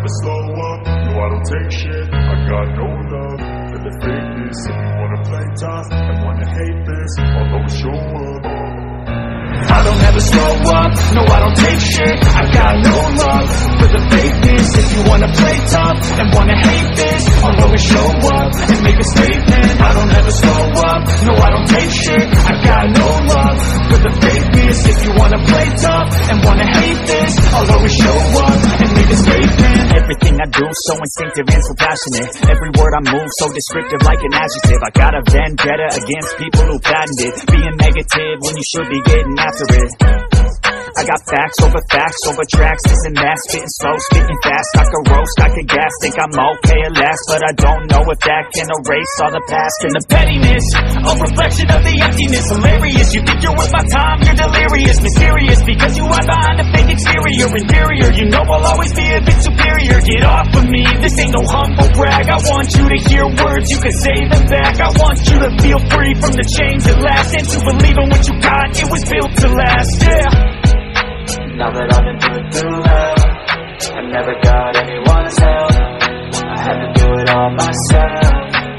never slow up, no I don't take shit. I got no love for the fakeness. If you wanna play tough and wanna hate this, I'll always show up. I don't ever slow up, no I don't take shit. I got no love for the fakeness. If you wanna play tough and wanna hate this, I'll always show up and make a statement. I don't ever slow up, no I don't take shit. I got no love for the fakeness. If you wanna play tough and wanna hate this, I'll always show up and make a statement. Everything I do so instinctive and so passionate. Every word I move so descriptive like an adjective. I got a vendetta against people who patented being negative when you should be getting after it. I got facts over tracks, this and that, spitting slow, spitting fast. I could roast, I could gas, think I'm okay at last, but I don't know if that can erase all the past. And the pettiness, a reflection of the emptiness. Hilarious, you think you're worth my time, you're delirious. Mysterious, because you are behind a fake exterior. Inferior, you know I'll always be a bit superior. Get off of me, this ain't no humble brag. I want you to hear words, you can say them back. I want you to feel free from the chains that last, and to believe in what you got, it was built to last, yeah. Now that I've been through hell, I never got anyone's help. I had to do it all myself.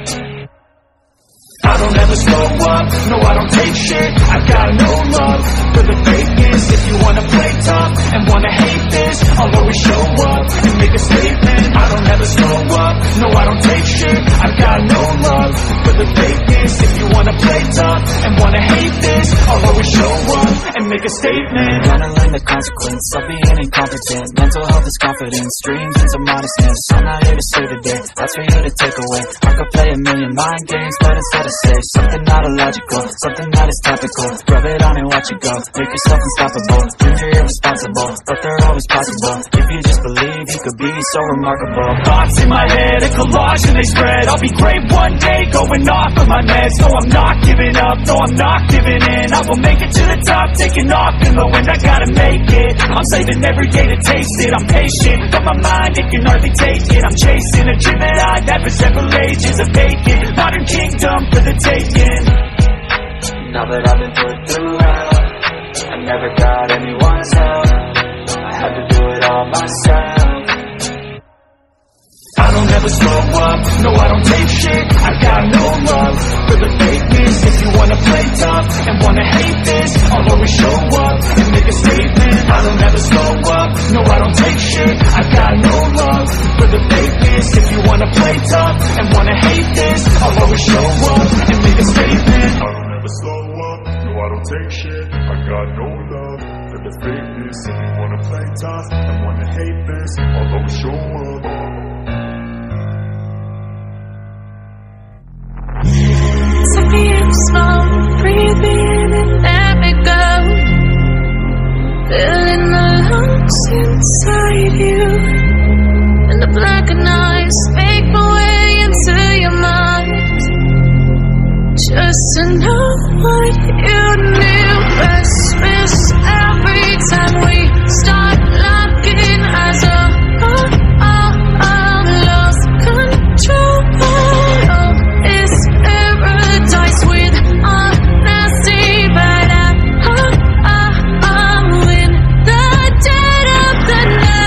I don't ever slow up, no I don't take shit. I got no love for the fakeness. If you wanna play tough and wanna hate this, I'll always show up and make a statement. I don't ever slow up, no I don't take shit. I got no love for the fakeness. If you wanna play tough and wanna hate this, I'll always show up and make a statement. Gotta learn the consequence of being incompetent. Mental health is confidence, dreams into modestness. I'm not here to save the day, that's for you to take away. I could play a million mind games, but instead I say something not illogical, something that is topical. Rub it on and watch it go, make yourself unstoppable. Dreams are irresponsible, but they're always possible. If you just believe, you could be so remarkable. Thoughts in my head, a collage and they spread. I'll be great one day, going off of my meds. No I'm not giving up, no I'm not giving in. I will make it to the top, taking off in the wind. I gotta make it, I'm saving every day to taste it. I'm patient, but my mind, it can hardly take it. I'm chasing a dream that I've had for several ages. A vacant, modern kingdom for the taking. Now that I've been through hell, I never got anyone's help. I had to do it all myself. I don't ever slow up, no I don't take shit. I got no love for the fakeness. If you wanna play tough and wanna hate this, I'll always show up and make a statement. I don't ever slow up, no I don't take shit. I got no love for the fakeness. If you wanna play tough and wanna hate this, I'll always show up and make a statement. I don't ever slow up, no I don't take shit. I got no love for the fakeness. If you wanna play tough and wanna hate this, I'll always show up. Take me in slow, breathe me in and let me go. Feeling the lungs inside you, and the blackened eyes make my way into your mind. Just to know what you knew. Restless every time we start locking eyes up. Lost control. It's paradise with honesty, but I'm in the dead of the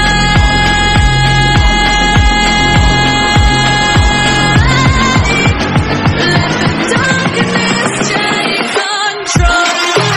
night. Let the darkness take control.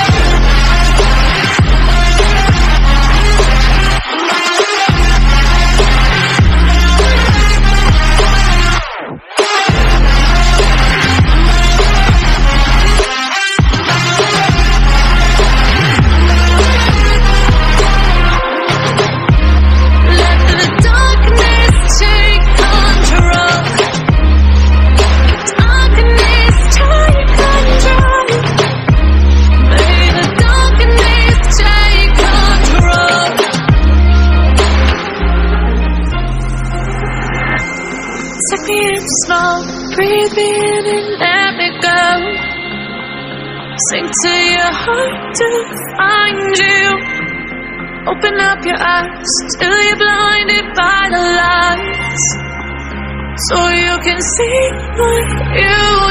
Take me in slow, breathe me in and let me go. Sink to your heart to find you. Open up your eyes till you're blinded by the lights, so you can see what you